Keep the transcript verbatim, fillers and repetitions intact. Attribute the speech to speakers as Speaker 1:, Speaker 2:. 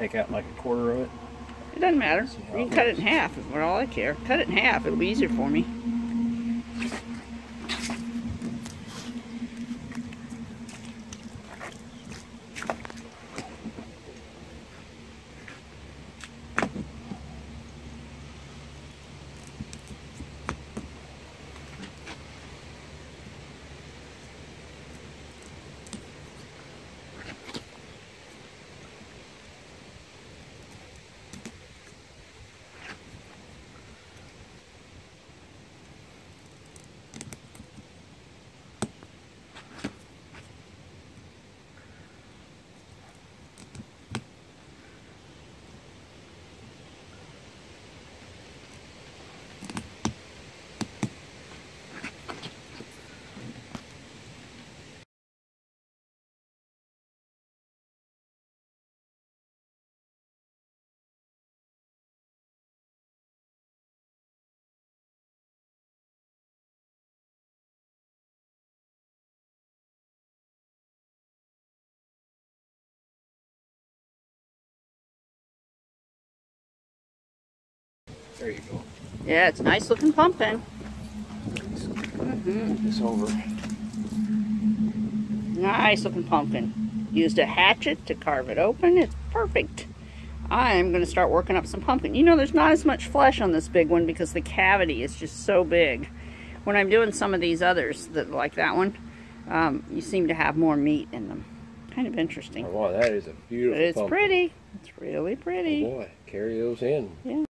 Speaker 1: take out like a quarter of it?
Speaker 2: It doesn't matter. You can cut it in half, is all I care. Cut it in half, it'll be easier for me.
Speaker 1: There you go.
Speaker 2: Yeah, it's a nice looking pumpkin. Mm-hmm.
Speaker 1: This over.
Speaker 2: Nice looking pumpkin. Used a hatchet to carve it open. It's perfect. I'm going to start working up some pumpkin. You know, there's not as much flesh on this big one because the cavity is just so big. When I'm doing some of these others, that like that one, um, you seem to have more meat in them. Kind of interesting.
Speaker 1: Oh, wow, that is a beautiful
Speaker 2: But it's
Speaker 1: pumpkin.
Speaker 2: pretty. It's really pretty.
Speaker 1: Oh boy, carry those in.
Speaker 2: Yeah.